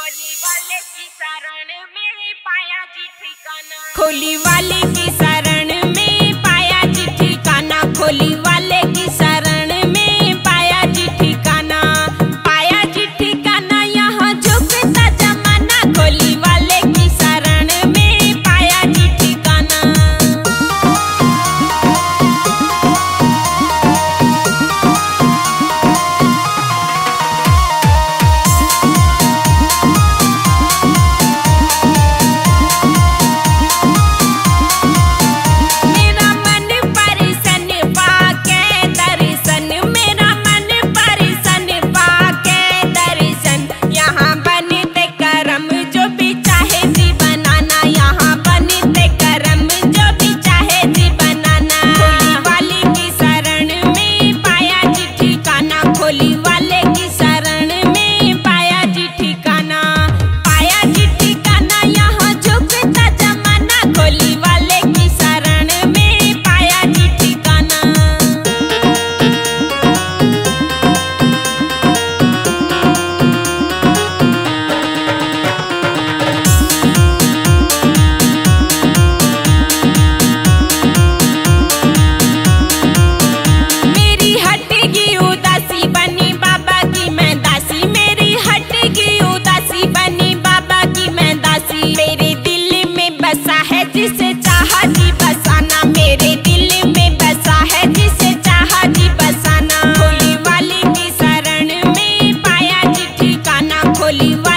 खोली वाले की शरण में पाया जी ठिकाना। खोली वाले की शरण में पाया जी ठिकाना। खोली वाले की शरण में पाया जी ठिकाना। पाया जी ठिकाना यहाँ झुकता जमाना। खोली वाले की शरण में पाया जी ठिकाना। जिसे चाहा जी बसाना, मेरे दिल में बसा है जिसे चाहा जी बसाना। खोली वाले की शरण में पाया जी ठिकाना। खोली